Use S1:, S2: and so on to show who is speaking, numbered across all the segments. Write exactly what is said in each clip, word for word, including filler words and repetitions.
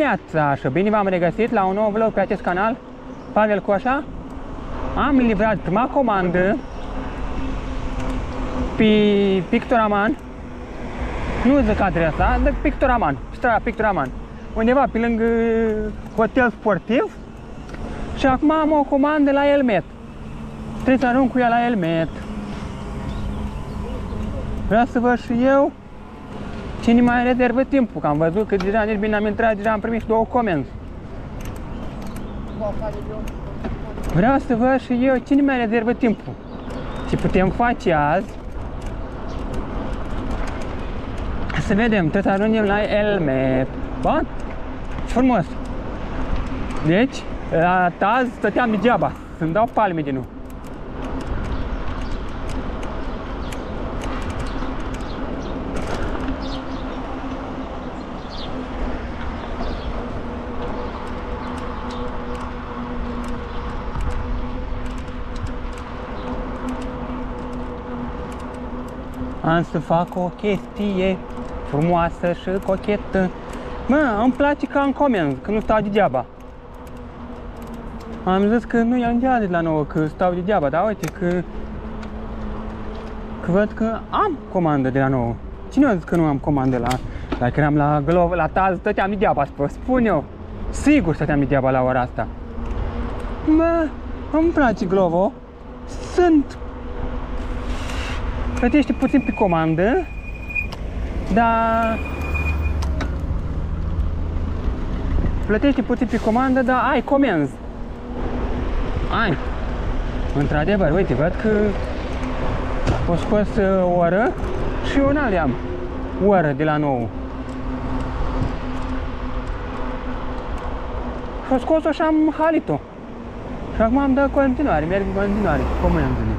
S1: dimineața și bine v-am regăsit la un nou vlog pe acest canal, Pavel Coșa. Am livrat prima comandă pe Pictoraman, nu zic adresa, de Pictoraman, strada Pictoraman, undeva pe lângă hotel sportiv. Și acum am o comandă la Elmet. Trebuie să arunc cu ea la Elmet. Vreau să văd și eu cine mai rezervă timpul, că am văzut că deja nici bine am intrat, deja am primit două comenzi. Vreau să văd și eu cine mai rezervă timpul. Ce putem face azi. Să vedem, trebuie să ajungem la Elmet. Bun? Frumos. Deci, la Taz stăteam degeaba, să-mi dau palme din nou. Am să fac o chestie frumoasă și cochetă. Mă, îmi place că am comenzi, că nu stau degeaba. Am zis că nu i-am de la nouă, că stau degeaba, dar uite că... Că văd că am comandă de la nouă. Cine a zis că nu am comandă la... Dacă eram la Glovo, la Taz, stăteam degeaba, spun eu. Sigur stăteam degeaba la ora asta. Mă, îmi place Glovo. Sunt... Plătește puțin pe comandă, dar... Plătește puțin pe comandă, dar ai comenzi. Ai. Într-adevăr, uite, văd că o scos o oră și eu n-aveam oră de la nouă. Și o scos-o și am halit-o. Și acum am dat continuare, merg în continuare cu comenzile.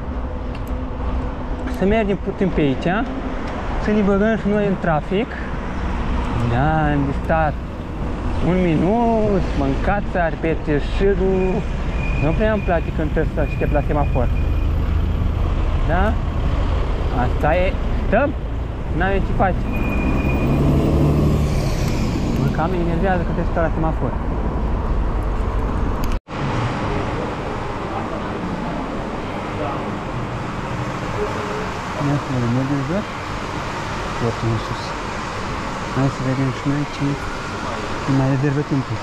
S1: Să mergem puțin pe aici, să ne băgăm și noi în trafic. Da, am stat un minut, mâncat țari pe târșârul. Nu prea îmi place când trebuie să aștept la semafor. Da? Asta e. Stăm? N-avem ce face. Mă cam enervează că trebuie să stau la semafor. Ia să vedem, mergem jos? Oricum în sus. Hai să vedem și noi cine mai rezervă timpul.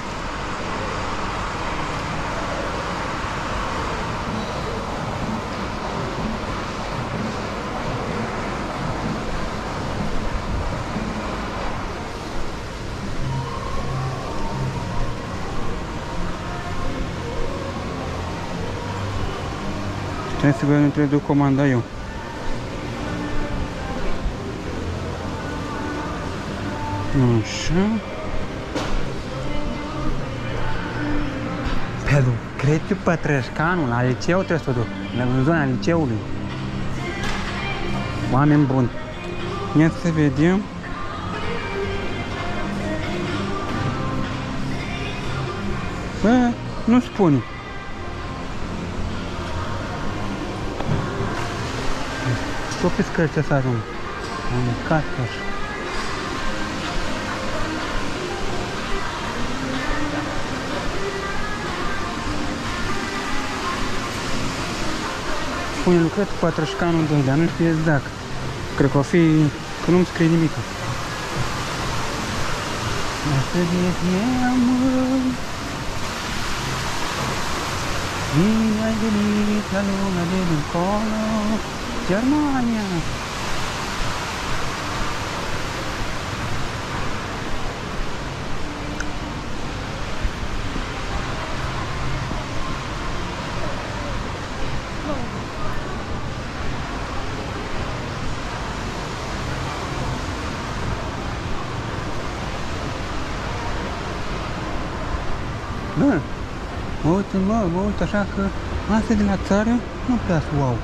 S1: Trebuie să vedem între două comanda eu. Așa. Pe Lucrețiu Pătrășcanu, la liceu trebuie să o duc, în zona liceului. Oameni buni. Ia să vedem. Bă, nu spune. Tot pe scări să ajung. Am mâncat așa. Spune lucrat cu Pătrășcanu doi, dar nu știu exact. Cred că o fi... că nu-mi scrie nimic. Astăzi e ziua, măi. Bine ai venit la lumea de dincolo, Germania. Bă, mă uit, mă, mă uit așa că astea din la țară nu prea sunt wow.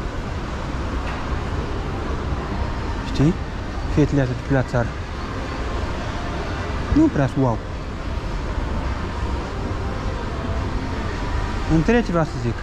S1: Știi? Fetele astea de la țară. Nu prea sunt wow. Înțelegi ce vreau să zic?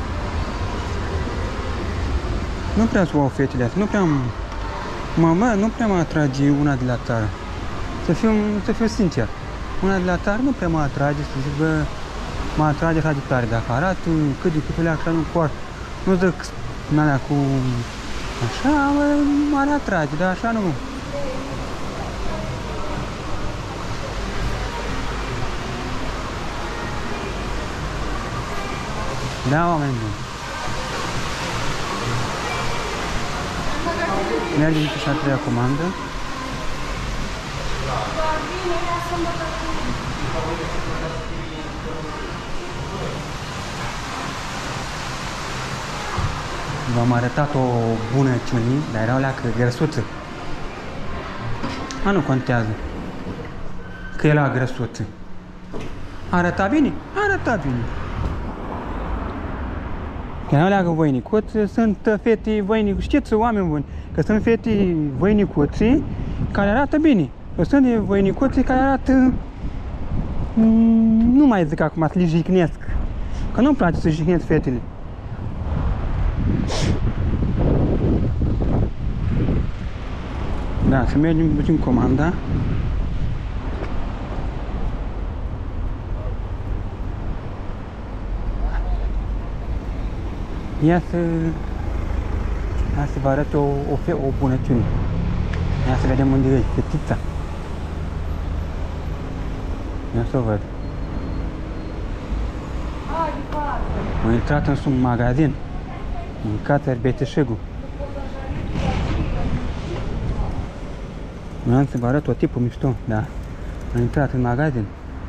S1: Nu prea sunt wow fetele astea, nu prea mă, mă, nu prea mă atrage una de la țară. Să fiu, să fiu sincer. una de la țară nu prea mă atrage, să zic, bă, mă atrage așa de tare. Dacă arată cât de cât așa nu poate, nu zic în alea cu așa, m-ar atrage, dar așa nu. Da, oameni buni. Mergem și a treia comandă. V-am arătat o bună ciunii, dar erau leacă grăsuță. A, nu contează. Că era grăsuță. Arăta bine? Arăta bine. Că erau leacă voinicuți, sunt fete voinicuți. Știți, oameni buni, că sunt fete voinicuții care arată bine. Că sunt voinicuții care arată... Nu mai zic acum să le jignesc. Că nu-mi place să jignesc fetele. Da, să mergem puțin comanda. Ia să... Ia să vă arăt o, o, o bunăciune. Ia să vedem unde e fetița. Ia să o văd. Am intrat în un magazin. În Cațăr Beteșegu. Vreau să vă arăt o tipă mișto, da. Am intrat în magazin.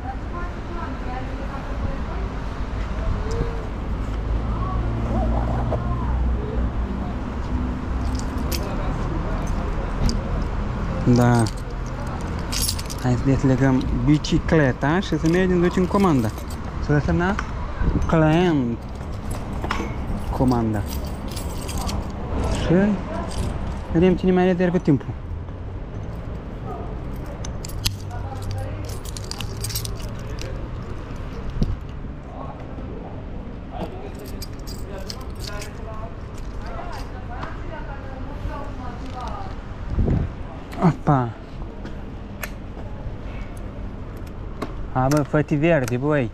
S1: Da. Hai să deslegăm bicicleta și să mergem ducem comanda. Să lăsăm la client comanda. Și vedem cine mai rezervă timpul. Opa! A, bă, făti verde, băi!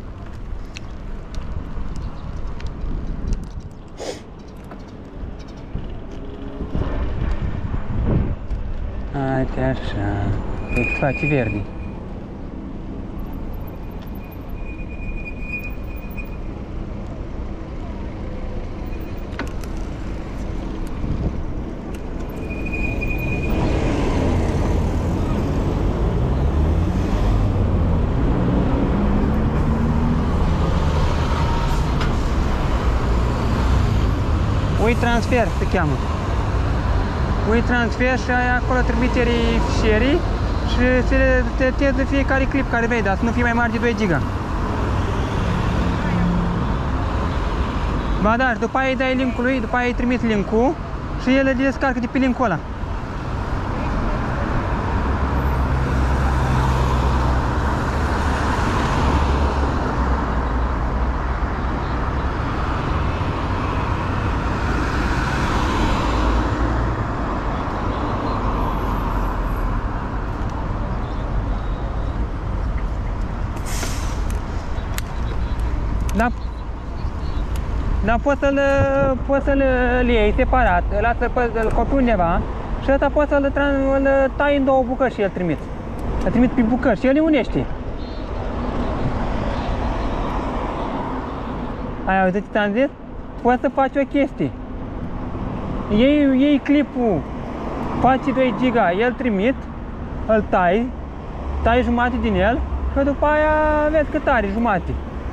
S1: Uite așa, îți faci verde. WeTransfer se cheamă. WeTransfer și ai acolo trimiterii fișierii și se le tetezi de fiecare clip care vrei, dar să nu fie mai mare de doi giga. Ba da, și după aia îi dai link-ul lui, după aia îi trimiți link-ul și el îl descarcă de pe link-ul ăla. Da, dar poți să-l poți să-l iei separat, lasă îl copii undeva și ăsta poți să-l tai în două bucăți și el trimit. Îl trimit pe bucăți și el îi unește. Ai auzit ce ți-am zis? Poți să faci o chestie. Iei, iei clipul, faci doi giga, el trimit, îl tai, tai jumate din el și după aia vezi cât are jumate.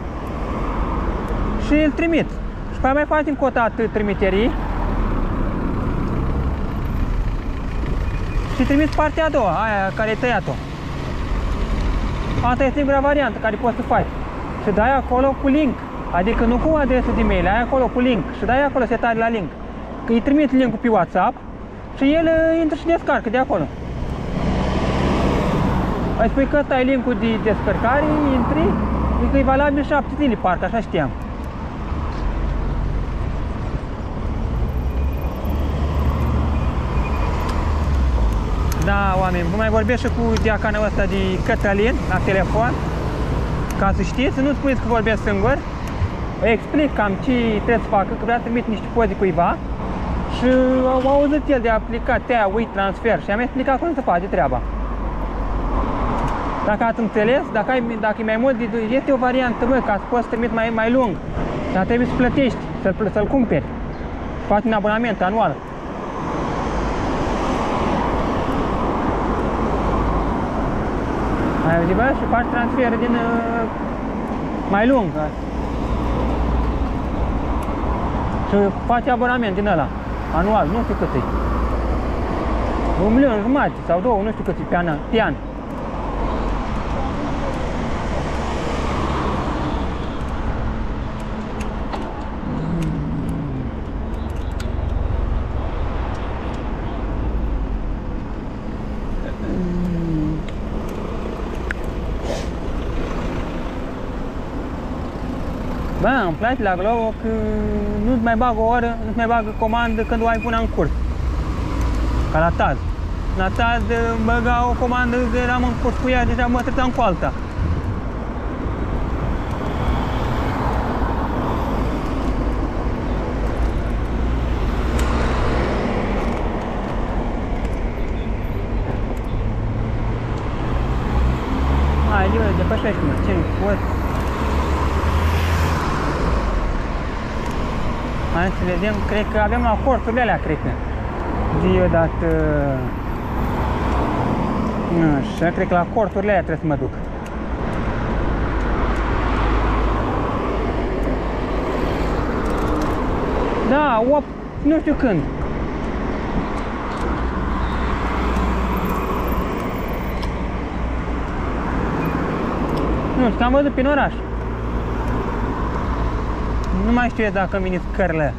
S1: Și îl trimit. Și pe aia mai faci încă o dată trimiterii. Și trimit partea a doua, aia care ai tăiat-o. Asta e singura variantă care poți să faci. Și dai acolo cu link. Adică nu cu adresă de e-mail, ai acolo cu link. Și dai acolo setare la link. Că îi trimit link-ul pe WhatsApp și el intră și descarcă de acolo. Îi spui că ăsta e link-ul de descărcare, intri, că e valabil șapte zile, parcă așa știam. Da, oameni, vă mai vorbesc și cu diacanul ăsta de Cătălin la telefon, ca să știți, nu spuneți că vorbesc singur. Îi explic cam ce trebuie să facă, că vrea să trimit niște poze cuiva și au auzit el de aplicat aia, uit transfer și am explicat cum se face treaba. Dacă ați înțeles, dacă, ai, dacă e mai mult, este o variantă, bă, ca să poți să trimit mai, mai lung, dar trebuie să plătești, să-l să cumperi, faci un abonament anual. Ai auzit, bă, și faci transfer din uh, mai lung. Și faci abonament din ăla, anual, nu știu cât e. Un milion jumate sau două, nu știu cât e pe an. Pe an. Bă, îmi place la Glovo că nu-ți mai bag o oră, nu-ți mai bag comandă când o ai până în curs. Ca la Taz. La Taz băga o comandă, eram în curs cu ea, deja mă trăteam cu alta. Hai, Liu, depășește-mă, ce nu poți? Hai să vedem, cred că avem la corturile alea, cred că. Zi odată... Așa, cred că la corturile alea trebuie să mă duc. Da, opt, nu știu când. Nu știu, că am văzut prin oraș. Nu mai știu dacă îmi vine scările.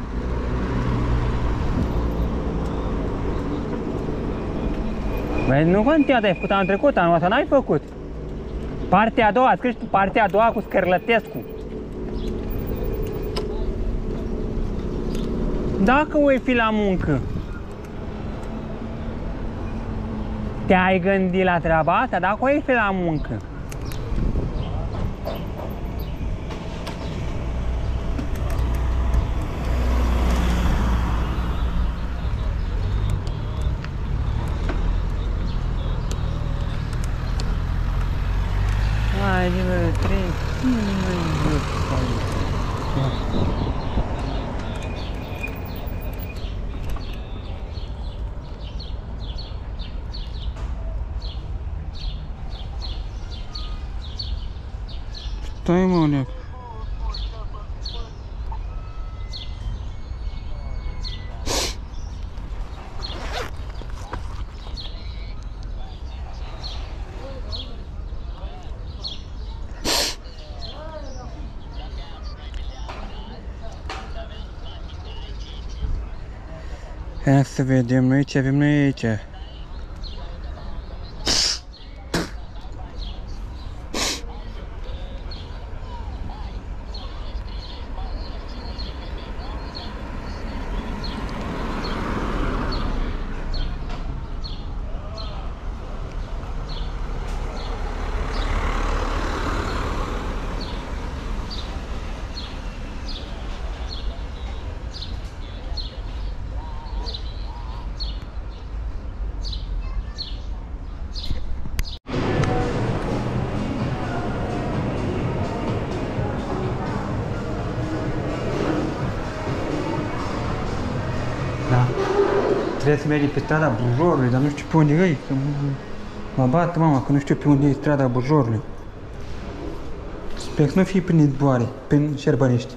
S1: Băi, nu contează, ai făcut anul trecut, anul ăsta n-ai făcut. Partea a doua, scrii tu partea a doua cu Scărlătescu. Dacă o fi la muncă, te-ai gândit la treaba asta? Dacă o fi la muncă, hai, nivelul trei, nu mai văd stai, mă, Olec. Hai să vedem noi ce avem noi aici. Da. Trebuie să mergi pe strada Bujorului, dar nu știu pe unde e, că mă bată mama că nu știu pe unde e strada Bujorului. Sper să nu fie prin izboare, prin Șerbănești.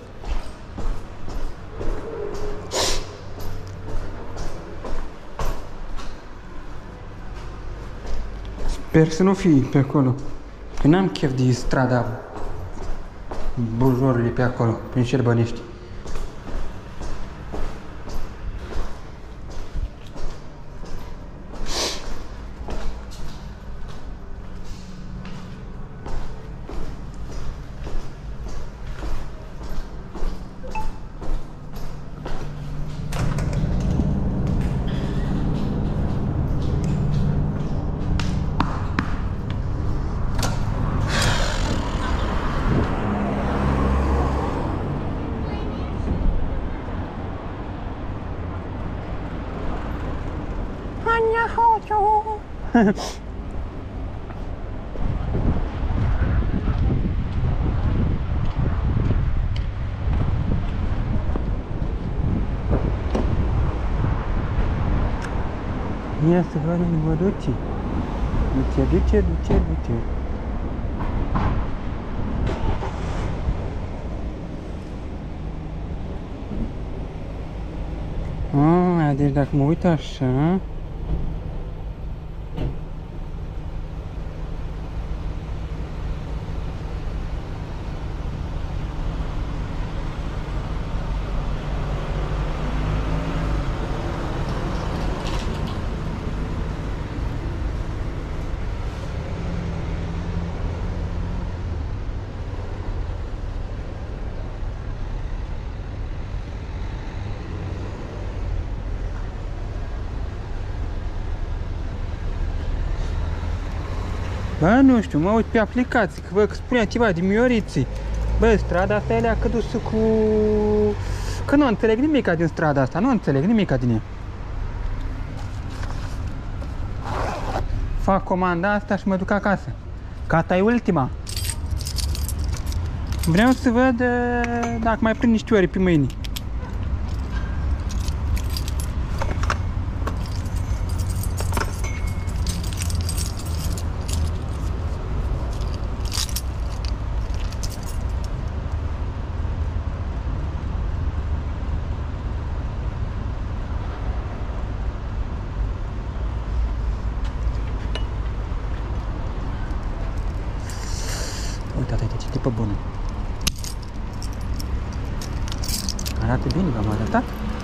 S1: Sper să nu fie pe acolo, că n-am chef de strada Bujorului pe acolo, prin Șerbănești. Ia să vedem, mă duce. Duce, duce, duce, duce. Ah, deci dacă mă uit așa... Bă, nu știu, mă uit pe aplicații, că văd că spunea ceva de Mioriții. Bă, strada asta e leacă dusă cu... Că nu înțeleg nimica din strada asta, nu înțeleg nimica din ea. Fac comanda asta și mă duc acasă. Că asta e ultima. Vreau să văd dacă mai prind niște ori pe mâine. Uite, uite, ce tipă bună. Arată bine, v-am arătat.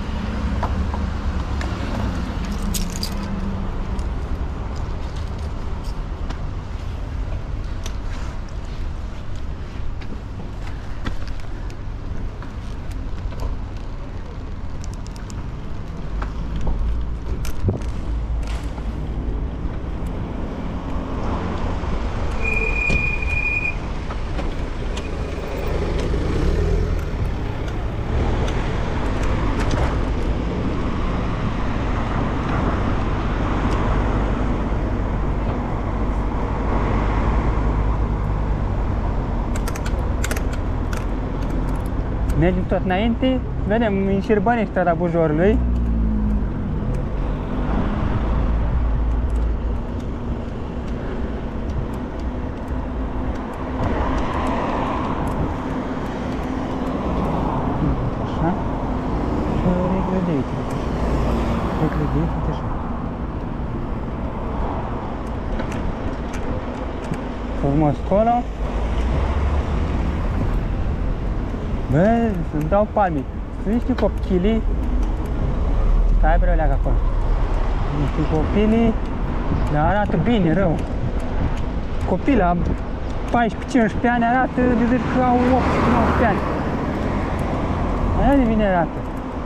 S1: Mergem tot înainte, vedem în Șerbănești strada Bujorului. Așa. Și o reglă de aici. Reglă de aici, așa. Frumos acolo. Bă, să-mi dau palme. Sunt niște copchilii. Stai bre, leagă acolo. Niște copilii, dar arată bine, rău. Copii la paisprezece cincisprezece ani arată de zic că au optsprezece nouăsprezece ani. Aia de bine arată.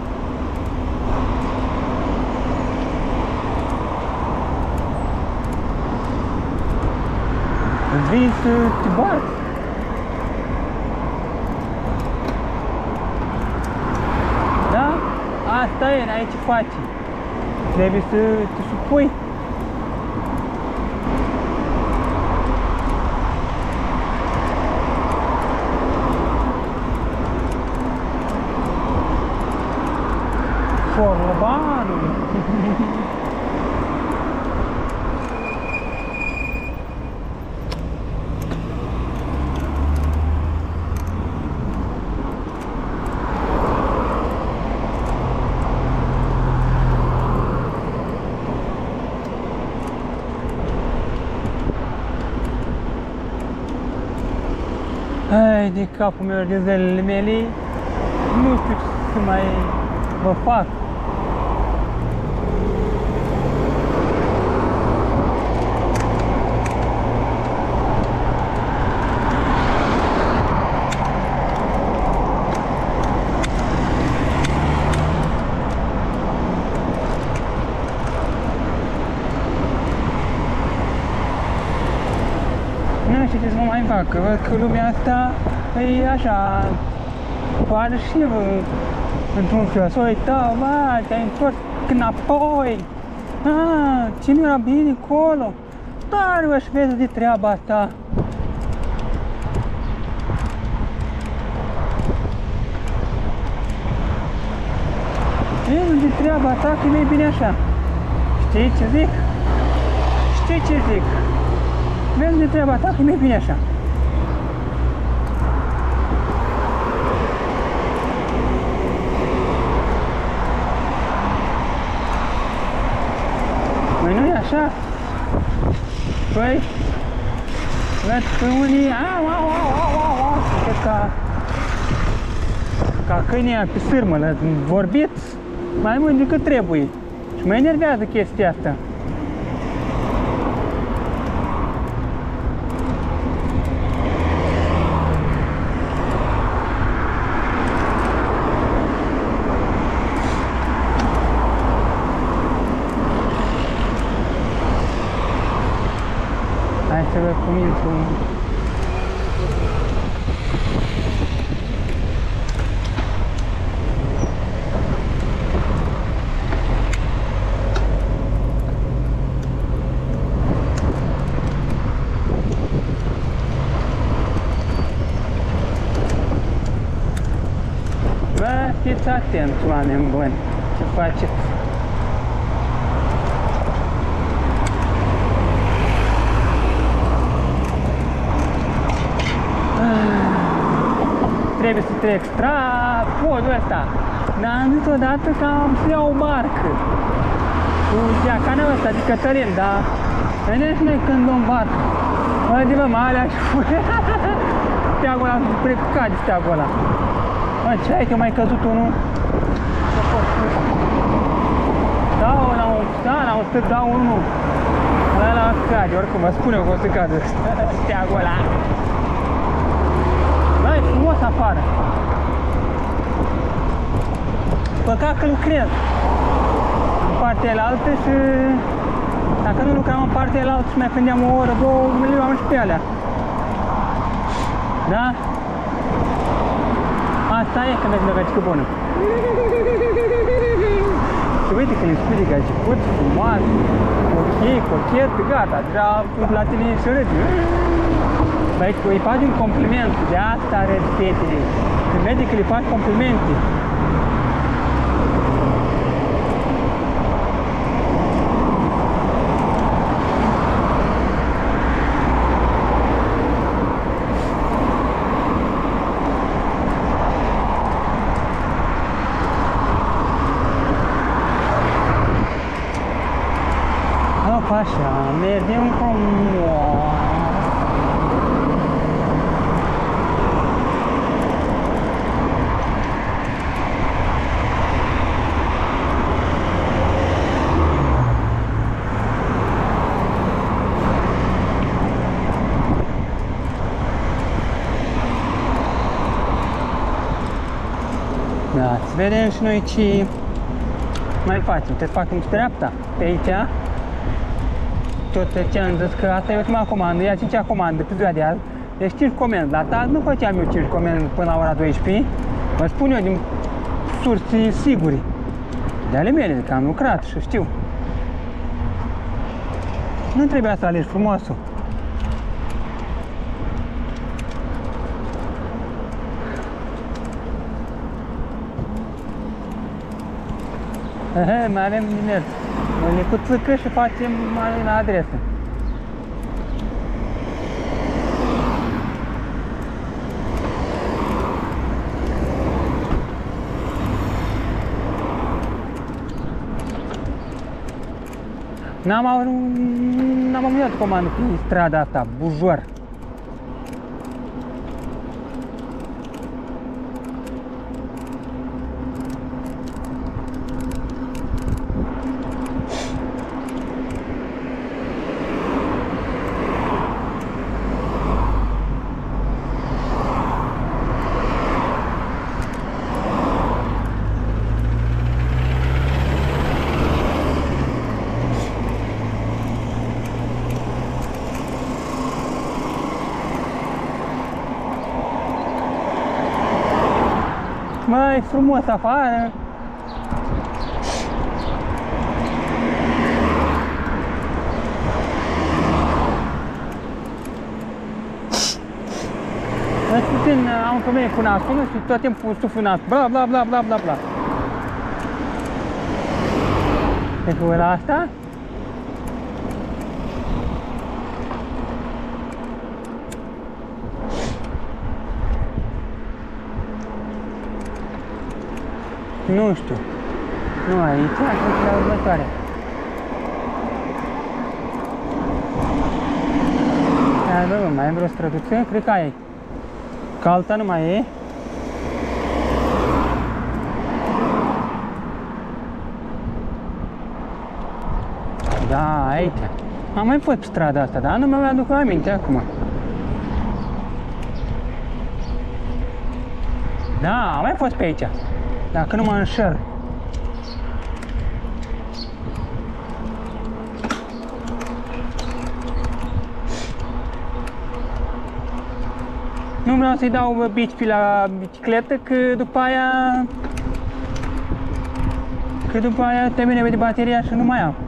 S1: Îți vii să te bați. Asta e, n-ai ce faci. Trebuie să te supui. Forlobanul. Hai de capul meu de zilele mele, nu știu ce să mai vă fac. Nu știu ce să mă mai fac, că văd că lumea asta e așa, parșivă, într-un fel, să uită, bă, te-ai întors înapoi, Ah, cine era bine acolo? Dar eu aș vezi de treaba asta. Vezi de treaba ta că nu e bine așa. Știi ce zic? Știi ce zic? Vezi de treaba ta că nu e bine așa. Păi nu e așa? Păi, văd că unii, au, au, au, au, au, au, cred ca, ca câinea pe sârmă, l-a vorbit mai mult decât trebuie. Și mă enervează chestia asta. Hai să văd cum intru. Bă, fiți atenți, oameni buni, ce faceți? Trebuie să trec stra podul ăsta. Dar am zis odată că am să iau o barcă cu geacanul ăsta de Cătălin, dar vedeți noi când luăm barcă. Mă, de mă, alea și steagul ăla, cade steagul ăla. Mă, ce ai că mai căzut unul? Dau la un, da, la un stâlp, dau unul. Ăla la cade, oricum, mă spune că o să cadă steagul ăla. Bă, e frumos afară. Păcat că lucrez în partea elaltă și dacă nu lucram în partea elaltă și mai prindeam o oră, două, le luam și pe alea. Da? Asta e când mergi la gagică bună. Și uite că îi spui de gagicuț, frumoasă, ok, cochet, gata, deja la tine și râde. Băi, îi faci un compliment, de asta are fetele. Când vede că le faci complimente. Hop, așa, mergem frumos. Da, să vedem și noi ce mai facem. Trebuie să facem dreapta pe aici. Tot ce am zis că asta e ultima comandă, e a cincea comandă pe ziua de azi. Deci cinci comenzi. La tag nu făceam eu cinci comenzi până la ora douăsprezece. Vă spun eu din surse sigure. De ale mele, că am lucrat și știu. Nu trebuia să alegi frumosul. Aha, mai avem de mers. Ne cuțâcă și facem mai la adresă. N-am n-am amulat comandă pe strada asta, Bujor. Mai frumos afară. femeie cu nasul, nu știu, tot timpul suflu nas, bla bla bla bla bla bla. E cu ăla asta? Nu știu. Nu aici, cred că la următoare. Hai, bă, mai e vreo străduță? Cred că ai. Că alta nu mai e. Da, aici. Am mai fost pe strada asta, dar nu mi-aduc aminte acum. Da, am mai fost pe aici. Dacă nu mă înșel. Nu vreau să-i dau bici pe la bicicletă, că după aia... Că după aia termină de bateria și nu mai am.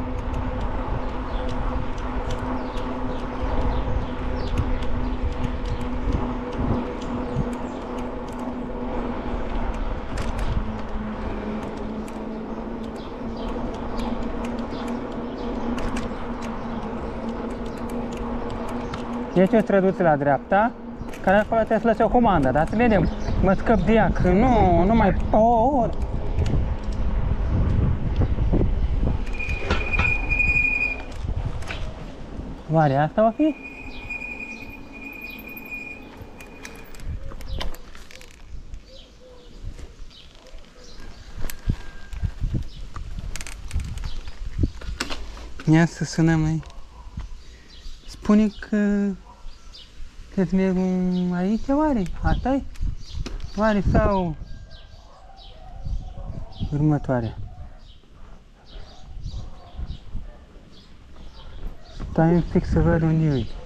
S1: Este o străduță la dreapta, care acolo trebuie să lăse o comandă, dar să vedem, mă scăp de ea, că nu, nu mai pot. Oare asta va fi? Ia să sunăm noi. Spune că trebuie să merg aici, oare? Asta-i? Oare sau următoarea? Stai un pic să văd unde e.